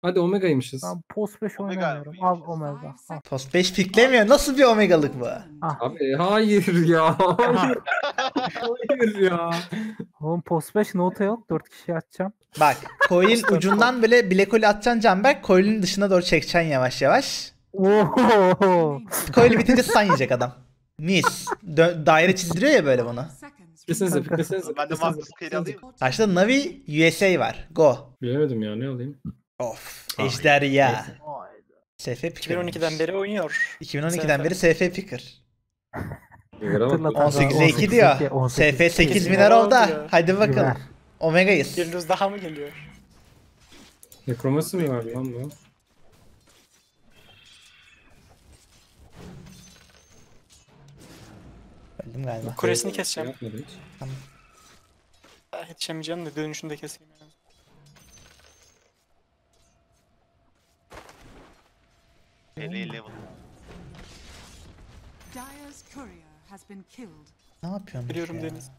Hadi Omega'ymış. Ben post 5 Omega oynamıyorum. mıymış? Al Omega. Al. Post 5 piklemiyor. Nasıl bir omegalık bu? Ah. Abi hayır ya. Hayır. Hayır ya. Oğlum post 5 nota yok. 4 kişi atacağım. Bak coil'in Poster ucundan böyle Black Hole atacaksın Canberk. Coil'in dışına doğru çekeceksin yavaş yavaş. Oho. Coil bitince stun yiyecek adam. Mis. Daire çizdiriyor ya böyle bunu. Piklesenize. Ben de Marcus Scale alayım. Karşıda Navi USA var. Go. Bilemedim ya, ne alayım? Of. Ay, Ejderha. SF Picker. 2012'den beri oynuyor. 2012'den beri SF Picker. Yere bak. Hatırlatan 18'e 2 diyor. 18'e SF 8 2. biner oldu. Oldu ya. Hadi Güver. bakalım. Omega'yız. Bir lüz daha mı geliyor? Nekromasi mi var lan bu? Öldüm galiba. Kuresini keseceğim. Yapmadı hiç. Daha yetişemeyeceğim de dönüşünü de keseyim. Yani. Level. Dire's courier has been killed. Ne yapıyorsun Biliyorum ya? Deniz.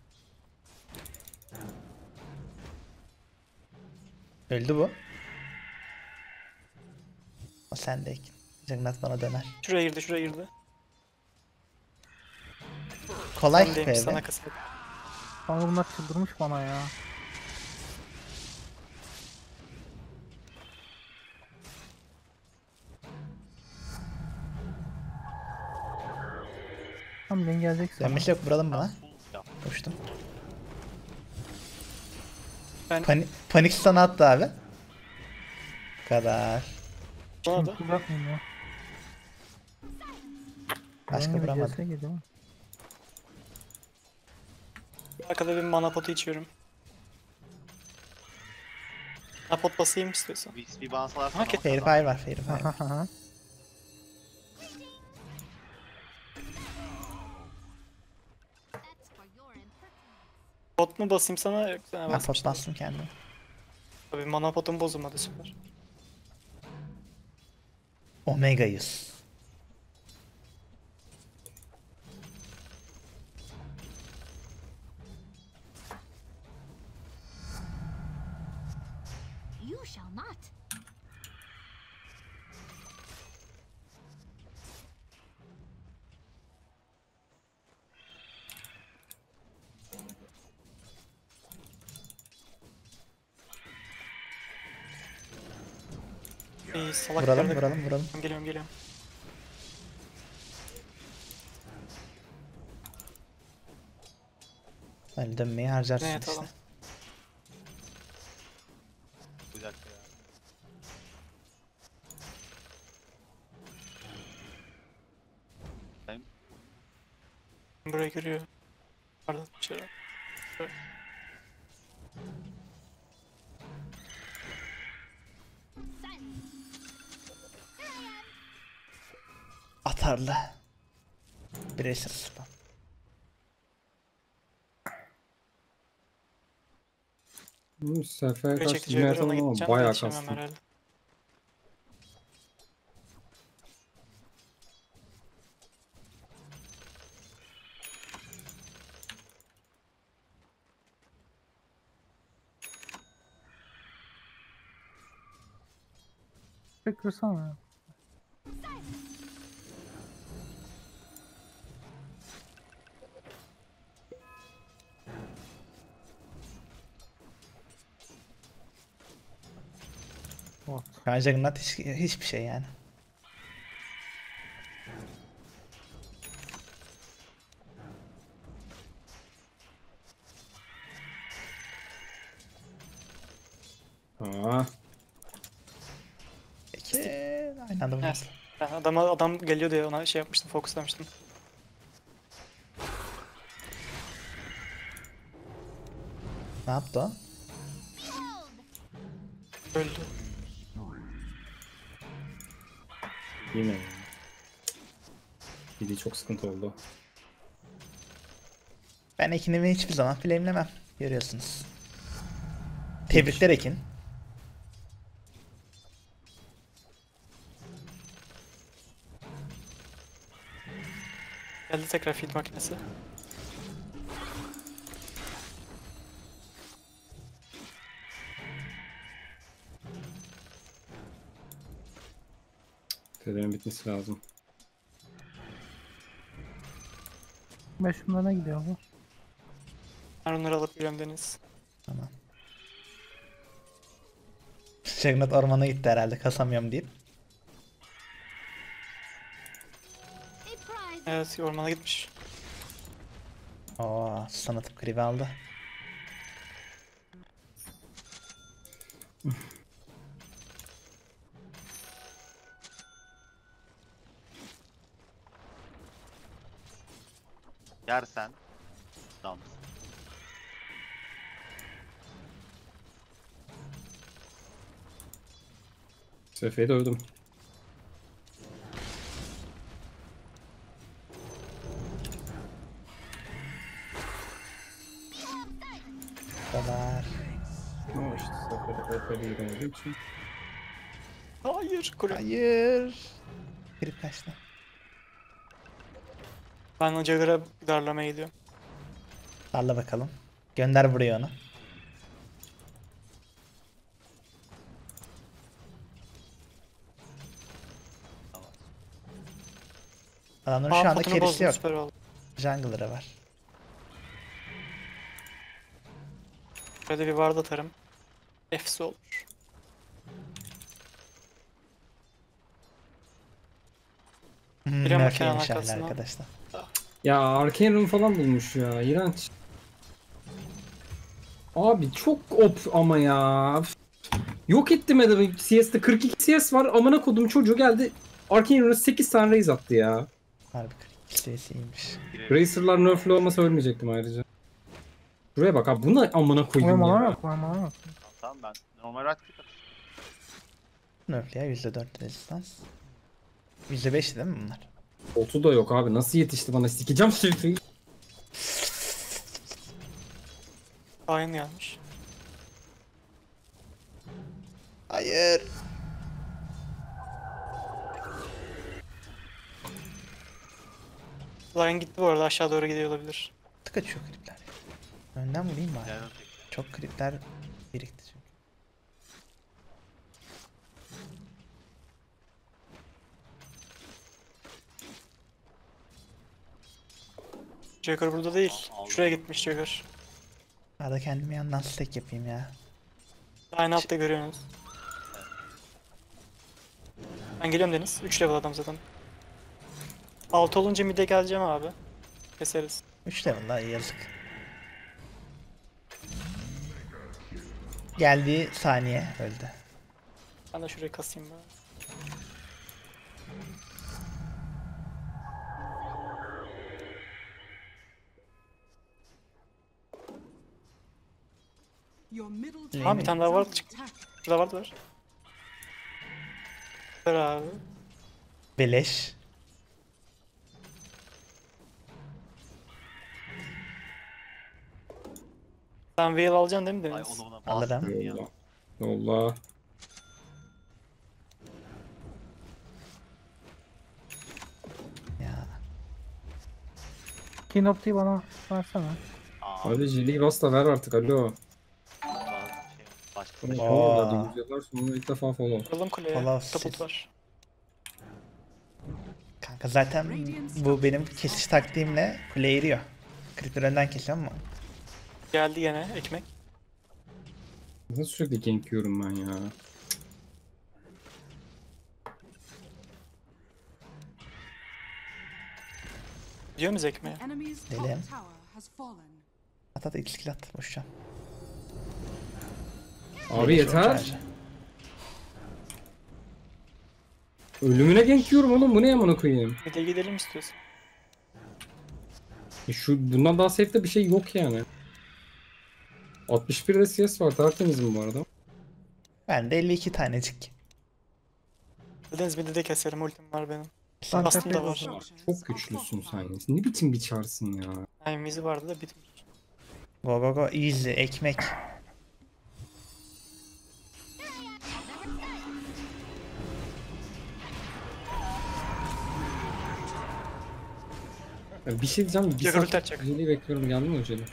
Öldü bu. O sendeyken. Cennet bana döner. Şuraya girdi, şuraya girdi. Kolay Sen demiş PV. sana kısa. Kanka bunlar çıldırmış bana ya. Tam den gelecek sana. Dönmesi yok, vuralım bana. Ya. Uçtum. Ben Panik sana attı abi. Bu kadar. bana da. Şimdi bırakmayayım ya. Başka Herhangi bir vuramadım. CS geliyor. Arkada bir mana potu içiyorum. Mana pot basayım istiyorsan. Bir bounce alarsan Hak ama Fair fire var, fair fire. Hahaha. Pot mu basayım sana yoksa Ben pot basmıştım. bastım kendime. Tabii mana potum bozulmadı, süper. Omega'yız. You shall not. İyi, salak Vuralım, gördük. vuralım, vuralım. Geliyorum. Öyle dönmeyi harcarsın Ne işte. atalım? bir dakika ya. Buraya giriyor. Pardon, dışarı. Atarlı. Bireysel spam. Bu sefer Buraya karşı çekti, yine ona atalım ama gideceğim. bayağı Yetişemem kastım. herhalde. Bir kırsana ya. Bot. Bence Juggernaut hiçbir şey yani. Aa, Peki. Aynı anda vururuz. Evet. Ben adam geliyor diye ona şey yapmıştım, fokuslamıştım. Ne yaptı o? Öldü. yine. Biri çok sıkıntı oldu. Ben Ekin'imi hiçbir zaman flamelemem. Görüyorsunuz. Tebrikler Ekin. Geldi tekrar feed makinesi. Federin bitmesi lazım. Ben şunlara gidiyor bu. Ben onları alıp geliyorum Deniz. Tamam. Juggernaut ormana gitti herhalde kasamıyorum deyip. Evet ormana gitmiş. Oo, stun atıp creep'i aldı. Yersen. Tamam. Sefe'yi dövdüm. Bu kadar. Ama işte Sefe'yi yürümediği için. Hayır kule. Hayır. Creep kaçtı. Ben o Jagger'a darlamaya gidiyorum. Salla bakalım. Gönder buraya onu. Adamların şu anda potunu kerisi bozdum, yok. süper oldu. Jungler'ı var. Böyle bir ward atarım. Efsi olur. Bir ama Murphy Kenan yemiş hala arkasına. arkadaşlar. Ya Arcane Rune falan bulmuş ya. İğrenç. Abi çok op ama ya. Yok ettim adamı. CS'de 42 CS var. Amına kodum çocuğu geldi. Arcane Rune'a 8 tane raise attı ya. Harbi kredisi iyiymiş. Racer'lar nerf'lü olmasa ölmeyecektim ayrıca. Buraya bak abi. Buna amına Oraya koyayım mana ya. yok, oraya mana yok. Tamam ben normal right click atacağım. Nerf'li ya %4 rezistans. %5 değil mi bunlar? Botu da yok abi. Nasıl yetişti bana? Sikeceğim şerifi. Aynı gelmiş. Hayır. Lion gitti bu arada, aşağı doğru gidiyor olabilir. Tık açıyor kripler. Önden vurayım bari. Geldim tekrar. Çok kripler birikti çünkü. Jagger burada değil. Aldım. Şuraya gitmiş Jagger. Arada kendime yandan stack yapayım ya. Aynı altta görüyorsunuz. Ben geliyorum Deniz. 3 level adam zaten. 6 olunca mid'e geleceğim abi. Keseriz. 3 level daha iyi, yazık. Geldiği saniye öldü. Ben de şurayı kasayım ben. Your middle Tamam, tower bir tane daha var. is under attack. Şurada vardı var. Ver abi. Beleş. Sen Veil alacaksın değil mi Ay Deniz? onu ona Alırım. bastım ya. Yolla. Yolla. Ya. Kinopti'yi bana versene. Aa, Hadi Jelly Bas da ver artık alo. bazı şey, başka bir Bunu şey. follow verdi. Yüzyıllar sonra ilk defa follow. Kıralım kuleye. Follow Taput siz. var. Kanka zaten bu benim kesiş taktiğimle kule eriyor. Creeper önden kesiyorum ama. Geldi gene ekmek. Nasıl sürekli gank yiyorum ben ya. Diyor muyuz ekmeğe? Enemy's top Deli. tower has fallen. At at x at boşcan. Abi yeter. Ölümüne gank yiyorum oğlum. Bu ne amına koyayım? Mid'e gidelim istiyorsan. Bundan daha safe'de bir şey yok yani. 61 CS var. Tertemiz mi bu arada? Ben de 52 tanecik. Deniz mid'e de keserim, ultim var benim. Ben Bastım da tepeye var. basıyorum. Çok güçlüsün sen. Ne biçim bir çarsın ya. Ay mizi vardı da bitmiş. Go go go easy ekmek. Ya bir şey diyeceğim. Bir Yakın saat ulti atacak. Jelly'yi bekliyorum. Geldi mi o Jelly?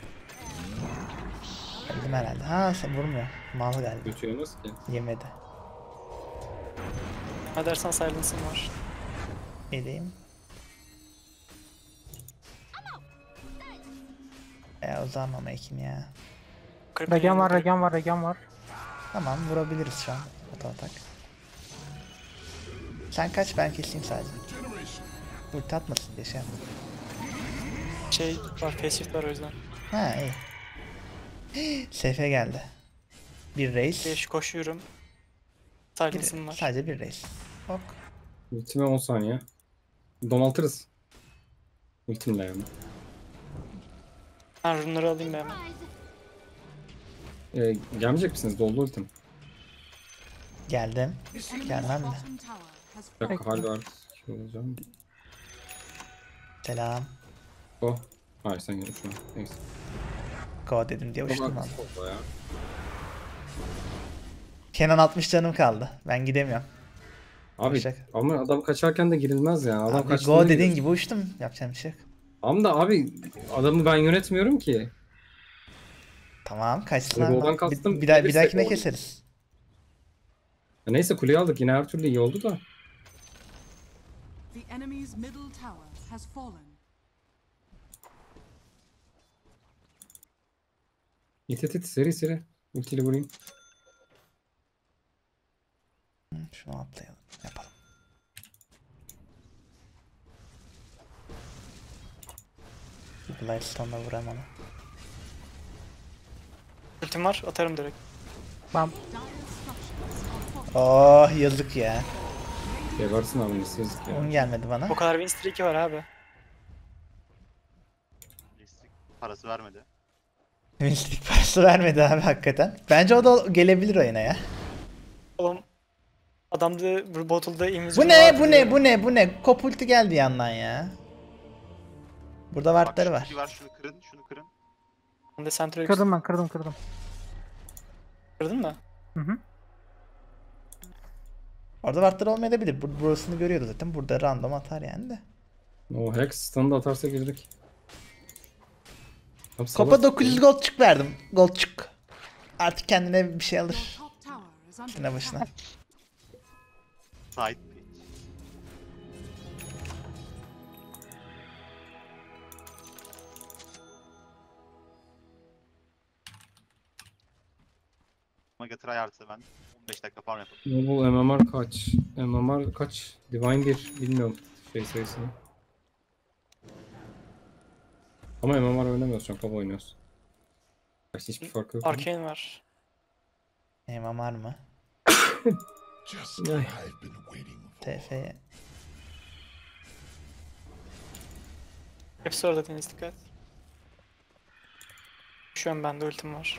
Öldüm herhalde. Ha sen vurmuyor. Mal galiba. Götüyor nasıl ki? Yemedi. Ne dersen silence'ım var. Edeyim. O zaman ama Ekin ya. Regen var, regen var, regen var. Tamam vurabiliriz şu an. Atak. Sen kaç, ben keseyim sadece. Ulti atmasın diye şey yapma. Şey var, face shift var o yüzden. Ha iyi. SF geldi. Bir race. 5 koşuyorum. Silence'ım var. Sadece bir race. Ok. Ultime 10 saniye. Domaltırız. Ultimle yani. Ben runları alayım ben hemen. Gelmeyecek misiniz? Doldu ultim. Geldim. Enemy's Gelmem de. bottom tower has Bir dakika hal var. Şey olacağım. Selam. Oh. Hayır sen gelin şu an. Neyse. Go dedim diye uçtum lan. Oldu ya. Kenan 60 canım kaldı. Ben gidemiyorum. Abi Başak. ama adam kaçarken de girilmez ya. Adam Abi kaçtığında go dediğin girilir. gibi uçtum. Yapacağım bir şey yok. Ama da abi adamı ben yönetmiyorum ki. Tamam kaçsın Golden abi. kastım, Bir gelirsek dahakine gol. keseriz. Ya neyse kuleyi aldık yine her türlü iyi oldu da. The enemy's middle tower has fallen. İt seri. Ultiyle vurayım. Şunu atlayalım. Yapalım. Blightstone'la vuram onu. Ultim var, atarım direkt. Ben Dire structures are falling. Oh yazık ya. Gebersin abi nesi yazık ya. Onun gelmedi bana. O kadar win streak'i var abi. Risk parası vermedi. Mistik parası vermedi abi hakikaten. Bence o da gelebilir oyuna ya. Oğlum adamda bu bottle'da Bu invisible ne vardı bu diye. ne bu ne bu ne? Kopultu geldi yandan ya. Burada Bak wardları şu var. ultiyi var, şunu kırın. Ben de Central kırdım ben, kırdım. kırdın mı? Hı hı. Orada wardları olmayabilir. Burasını görüyoruz zaten. Burada random atar yani de. O Hex stun'ı da atarsa girdik. Abi, Kopa salak. 900 gold çık verdim. Gold çık. Artık kendine bir şey Your alır. top tower is under Şuna başına. attack. Side pitch. Omega tryhard'sa ben 15 dakika farm yaparım. Noble MMR kaç? MMR kaç? Divine 1 bilmiyorum şey sayısını. Ama MMR oynamıyoruz şu an Pop oynuyoruz. Kaç hiçbir farkı yok. Arcane var. Emam var mı? Just what I've been waiting for. TF'ye. Hepsi orada Deniz, dikkat. Şu an bende ultim var.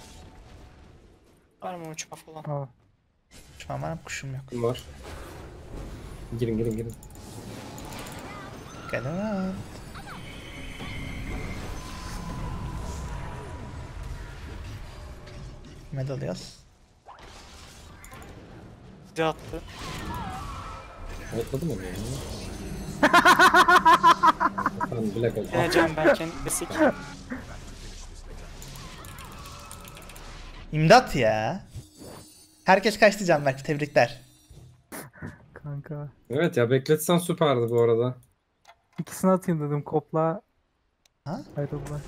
Var mı uçma falan? Aa, Şu an var mı? Kuşum yok. Kim var? Girin. Gel. Med alıyoruz. Bir de attı. Atladım onu ya. Tamam Black oldu. Yine Can Berken kesik. İmdat ya. Herkes kaçtı Canberk. Tebrikler. kanka. Evet ya bekletsen süperdi bu arada. İkisini atayım dedim, kopla. Ha? Ayrıldılar.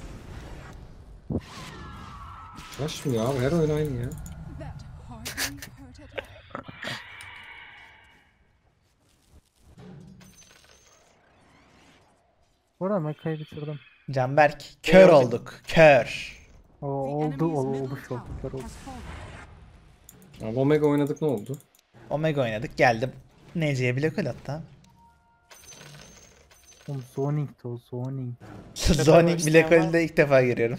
Taşmıyor abi her oyun aynı ya. That hardly hurt at all. Bu arada Meka'yı bitirdim. Canberk. Kör oldu? olduk. Kör. The O oldu, enemy's middle olmuş oldu. Kör tower oldu. has fallen. Abi Omega oynadık ne oldu? Omega oynadık. Geldim. Nece'ye bile kol attı. Oğlum zoning'ti o, zoning. Zoning isteyen Black var. Hole'de ilk defa görüyorum.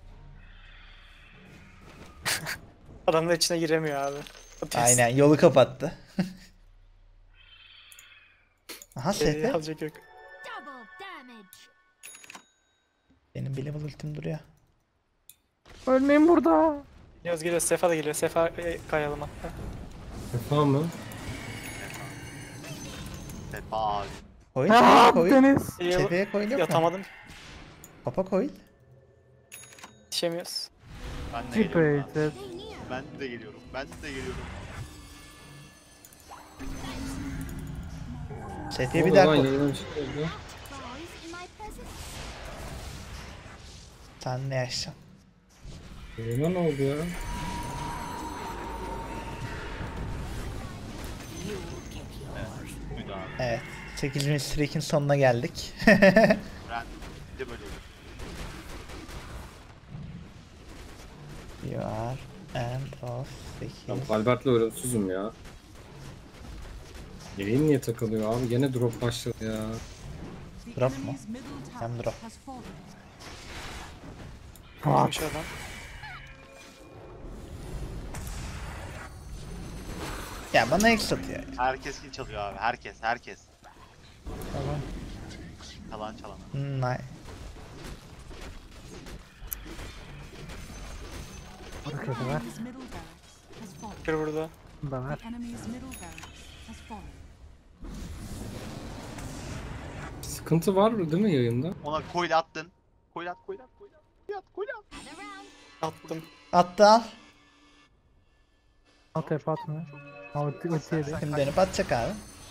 Adamlar içine giremiyor abi. Atıyorsun. Aynen yolu kapattı. Aha Geriye SF. alacak yok. Double damage. Benim bile ultim duruyor. Ölmeyin burada. Geliyoruz. Sefa da geliyor. Sefa kayalım hatta. Sefa mı? Sefa abi. Koy Aa, koy. Deniz. SF'ye koy yok mu? Yatamadım. Kopa koy. Yetişemiyoruz. Ben de geliyorum abi. Deep-rated. Stay near. Ben de geliyorum. ST'ye bir Oldu daha lan, koy. yayına bir şey oldu. Boys in my presence. Sen ne yaşayacaksın? Yayına ne oldu ya? Buydu abi. Evet. 8. streak'in sonuna geldik. Ben bir de böyle olur. You are end of 8. Ben Albert'le ölümsüzüm ya. Yayın niye takılıyor abi? Gene drop başladı ya. The Drop mu? enemy's middle Hem tower drop. has fallen. Varmış adam. Ya bana X atıyor. Herkes kill çalıyor abi. Herkes. Tamam. Çalan. Nice. Burada The kötü var. enemy's middle barracks has fallen. Bir burada. Bunda var. The enemy's middle barracks has fallen. Sıkıntı var değil mi yayında? Ona coil attın. Coil at. Attım. Attı al. Al tepe atmıyor. Al ultiye de. Şimdi dönüp atacak abi.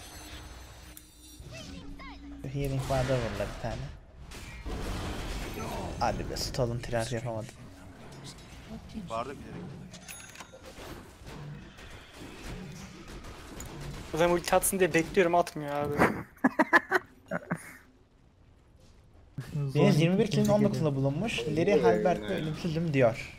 Healing vardı vurla bir tane. Hadi be stolun tiraj yapamadım. Vardı bilerek. Adam ulti atsın diye bekliyorum, atmıyor abi. Deniz 21 kilin 19'unda bulunmuş. Larry Halbert'le ölümsüzüm diyor.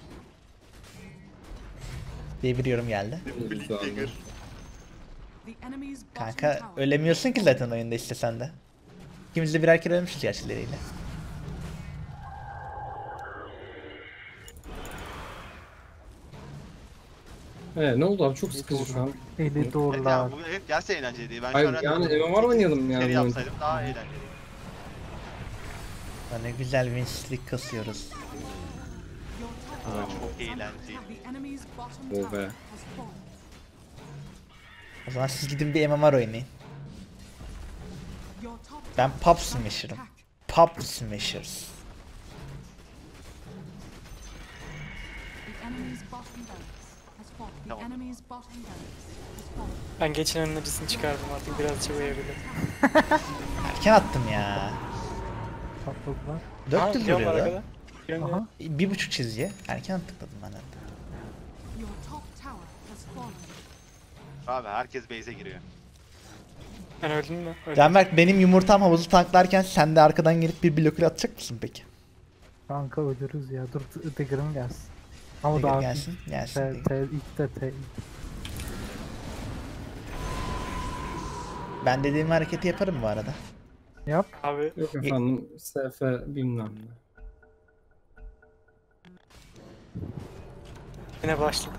Diye bir yorum geldi. The enemy's bottom Kanka tower ölemiyorsun ki zaten oyunda istesen de. İkimiz de birer kere ölmüşüz gerçi Larry'yle. Ne oldu abi? Çok sıkıcı şu an. Eli Evet doğrular. ya bu hep gelse eğlenceliydi. Ben Hayır, şu an yani MMR oynayalım yani Seri bu yapsaydım daha eğlenceliydi. Ya ne güzel win streak kasıyoruz. Çok eğlenceli. The enemy's bottom Oh tower be. has fallen. O zaman siz gidin bir MMR oynayın. Your top Ben tower Pop is under Smasher'ım. attack. Pop Smashers. The enemy's bottom barracks has fallen. The Tamam. enemy's bottom barracks has fallen. Ben geçen önün acısını çıkardım, artık biraz çabayabilirim. Erken attım ya. Patladılar. 4 yıl gidiyorum duruyor da. arkada. Gidiyorum Aha. 1.5 çizgi. Erken tıkladım ben hatta. Your top tower has fallen. Abi herkes base'e giriyor. Ben öldüm mü? Öldüm. Canberk benim yumurtam havuzu tanklarken sen de arkadan gelip bir blokür atacak mısın peki? Kanka ölürüz ya. Dur Dagger'ım gelsin. Ama Dagger daha gelsin. Gelsin. ilk de T. Ben dediğim hareketi yaparım bu arada. Yap. Abi Yok efendim. SF bilmem ne. yine başladı.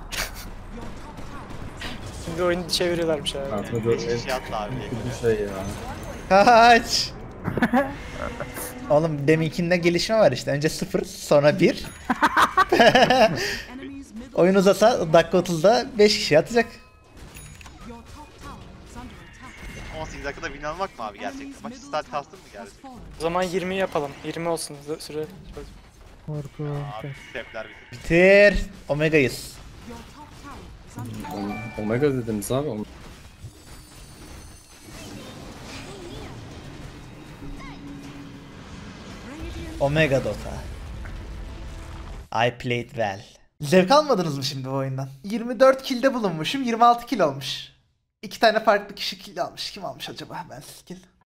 Şimdi oyunu çeviriyorlarmış abi. Artık 5 kişi attı abi. bir şey ya. Kaç! Oğlum deminkinde gelişme var işte. Önce 0 sonra 1. Enemy's middle Oyun uzasa dakika 30'da 5 kişi atacak. Your top tower is under attack. 18 dakikada win almak mı abi gerçekten? Enemy's Maçı middle start tower kastın mı has gerçekten? fallen. O zaman 20 yapalım. 20 olsun süre. Korku. Abi stepler bitti. Bitir. Omega'yız. Your top tower is under attack. Omega dediniz abi. Radiant Omega Dota. I played well. Zevk almadınız mı şimdi bu oyundan? 24 kill'de bulunmuşum, 26 kill olmuş. 2 tane farklı kişi kill almış. Kim almış acaba? Ben kill.